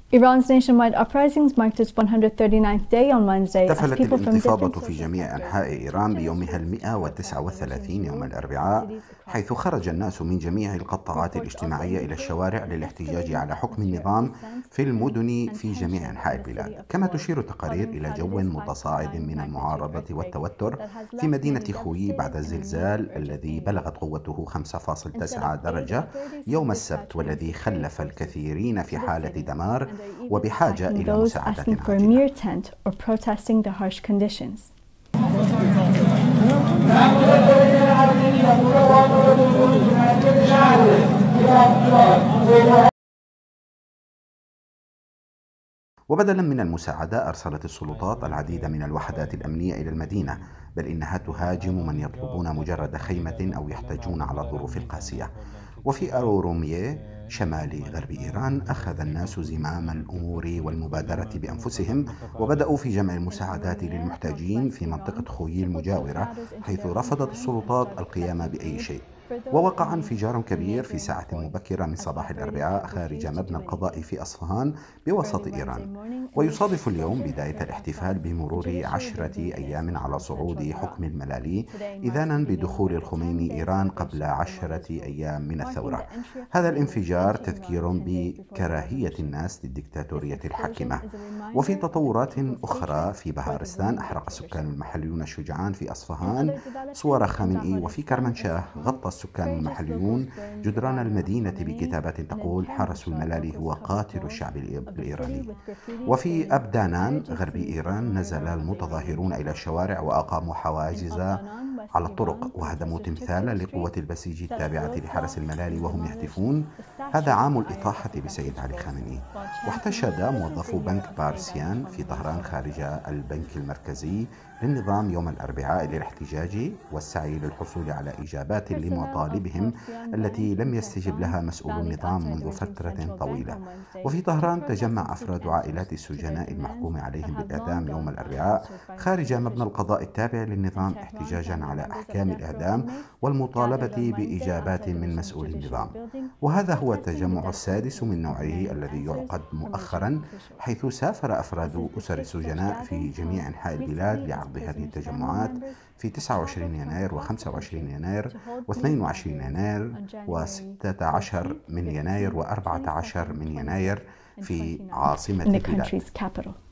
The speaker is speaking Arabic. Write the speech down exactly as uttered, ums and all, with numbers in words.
Iran's nationwide uprisings marked its one hundred thirty-ninth day on Wednesday. احتفلت الانتفاضة في جميع أنحاء إيران بيومها المئة وتسعة وثلاثين يوم الأربعاء، حيث خرج الناس من جميع القطاعات الاجتماعية إلى الشوارع للاحتجاج على حكم النظام في المدن في جميع أنحاء البلاد. كما تشير تقارير إلى جو متصاعد من المعارضة والتوتر في مدينة خوي بعد الزلزال الذي بلغت قوته خمسة فاصلة تسعة درجة يوم السبت، والذي خلف الكثيرين في حالة دمار وبحاجة إلى مساعدة عاجلة. وبدلا من المساعدة، أرسلت السلطات العديد من الوحدات الأمنية إلى المدينة، بل إنها تهاجم من يطلبون مجرد خيمة أو يحتجون على الظروف القاسية. وفي أورومية شمال غرب إيران أخذ الناس زمام الأمور والمبادرة بأنفسهم، وبدأوا في جمع المساعدات للمحتاجين في منطقة خوي المجاورة، حيث رفضت السلطات القيام بأي شيء. ووقع انفجار كبير في ساعة مبكرة من صباح الأربعاء خارج مبنى القضاء في أصفهان بوسط إيران. ويصادف اليوم بداية الاحتفال بمرور عشرة أيام على صعود حكم الملالي، إذانا بدخول الخميني إيران قبل عشرة أيام من الثورة. هذا الانفجار تذكير بكراهية الناس للدكتاتورية الحاكمة. وفي تطورات أخرى، في بهارستان أحرق السكان المحليون الشجعان في أصفهان صور خامنئي، وفي كرمانشاه غطى السكان المحليون جدران المدينة بكتابات تقول حرس الملالي هو قاتل الشعب الإيراني. وفي أبدانان غرب إيران نزل المتظاهرون إلى الشوارع وأقاموا حواجز على الطرق وهدموا تمثالا لقوة البسيج التابعة لحرس الملالي وهم يهتفون هذا عام الإطاحة بسيد علي خامنئي. واحتشد موظفو بنك بارسيان في طهران خارج البنك المركزي للنظام يوم الأربعاء للاحتجاج والسعي للحصول على إجابات لمطالبهم التي لم يستجب لها مسؤول النظام منذ فترة طويلة. وفي طهران تجمع أفراد عائلات السجناء المحكوم عليهم بالإعدام يوم الأربعاء خارج مبنى القضاء التابع للنظام احتجاجا على أحكام الإعدام والمطالبة بإجابات من مسؤول النظام. وهذا هو التجمع السادس من نوعه الذي يعقد مؤخرا، حيث سافر أفراد أسر السجناء في جميع أنحاء البلاد لعقد هذه التجمعات في تسعة وعشرين يناير وخمسة وعشرين يناير واثنين وعشرين يناير وستة عشر من يناير وأربعة عشر من يناير في عاصمة البلاد.